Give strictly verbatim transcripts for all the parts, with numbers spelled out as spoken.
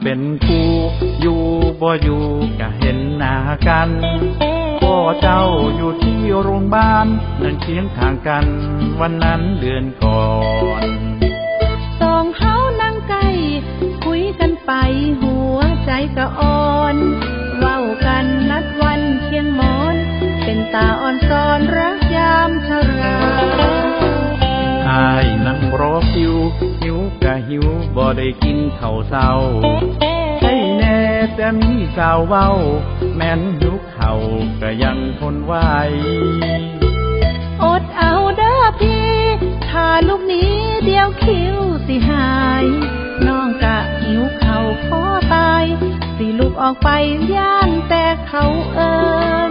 เป็นคู่อยู่บ่อยู่ก็เห็นหน้ากันพ่อเจ้าอยู่ที่โรงพยาบาลนั่งเคียงข้างกันวันนั้นเดือนก่อนสองเฮานั่งใกล้คุยกันไปหัวใจก็อ่อนเว้ากันนัดวันเคียงหมอนเป็นตาอ่อนซ้อนรักยามชราอายนั่งรอคิวหิวกะหิวบ่ได้กินข้าวเช้าให้แน่แต่มีสาวเว้าแม้นหิวข้าวก็ยังทนไหวอดเอาเด้อพี่ถ้าลูกนี้เดียวคิวสิหายน้องกะหิวข้าวขอตายสิลูกออกไปย่านแต่เขาเอิ้น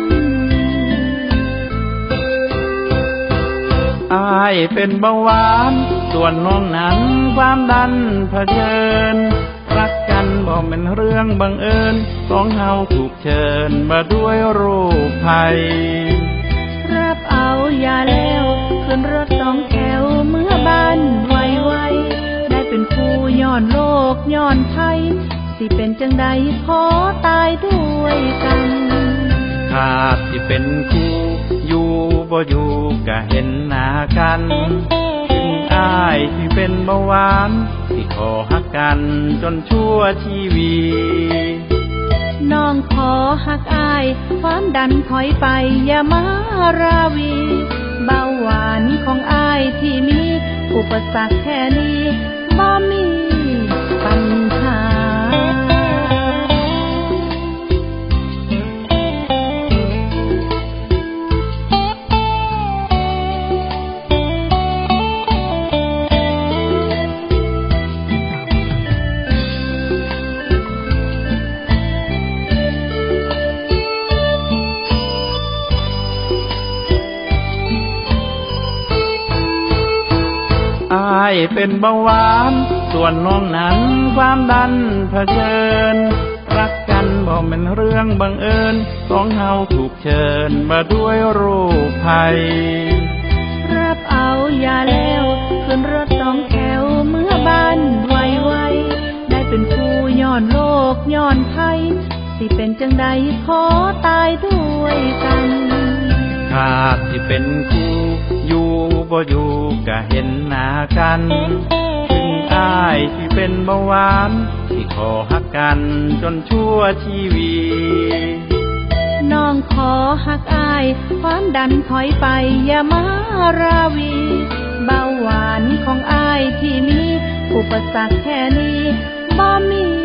อายเป็นเบาหวานส่วนน้องนั้นความดันเผชิญรักกันบ่เป็นเรื่องบังเอิญสองเฮาถูกเชิญมาด้วยโรคภัยรับเอายาแล้วขึ้นรถสองแถวเมื่อบ้านไวไวได้เป็นผู้ย้อนโลกย้อนภัยสิเป็นจังใดขอตายด้วยกันขาดที่เป็นคู่อยู่บ่อยู่ก็เห็นหน้ากันถึงอายที่เป็นเบาหวานที่ขอฮักกันจนชั่วชีวิตน้องขอฮักอายความดันถอยไปอย่ามาราวีเบาหวานของอายที่มีอุปสรรคแค่นี้บ่มีปัญหาอายเป็นเบาหวานส่วนน้องนั้นความดันเผชิญรักกันบ่เป็นเรื่องบังเอิญสองเฮาถูกเชิญมาด้วยโรคภัยรับเอายาแล้วขึ้นรถสองแถวเมื่อบ้านไวไวได้เป็นผู้ย้อนโลกย้อนภัยสิเป็นจังใดขอตายด้วยกันขาดที่เป็นคู่อยู่บ่อยู่ก็เห็นหน้ากันถึงอายที่เป็นเบาหวานที่ขอฮักกันจนชั่วชีวิตน้องขอฮักอายความดันถอยไปอย่ามาราวีเบาหวานของอายที่มีอุปสรรคแค่นี้บ่มี